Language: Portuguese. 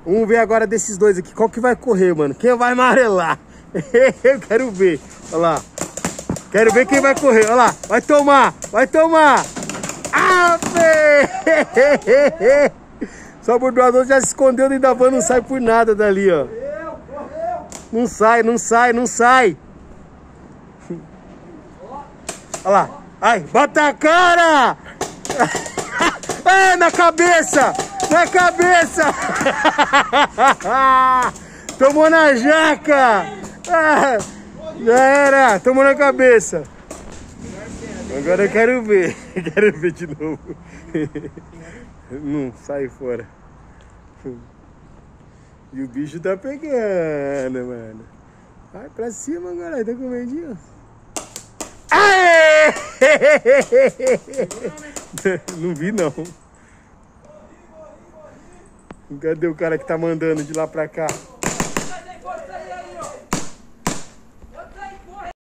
Vamos ver agora desses dois aqui. Qual que vai correr, mano? Quem vai amarelar? Eu quero ver. Olha lá. Quero ver quem vai correr. Olha lá. Vai tomar. Vai tomar. Ah, só o bordoador já se escondeu dentro da van. Não sai por nada dali, ó. Não sai, não sai, não sai. Olha lá. Ai, bota a cara. Ai, na cabeça. Na cabeça! Tomou na jaca! Já era! Tomou na cabeça! Agora eu quero ver! Quero ver de novo! Não, sai fora! E o bicho tá pegando, mano! Vai pra cima agora, tá com medinho! Aê! Não vi não! Cadê o cara que tá mandando de lá pra cá?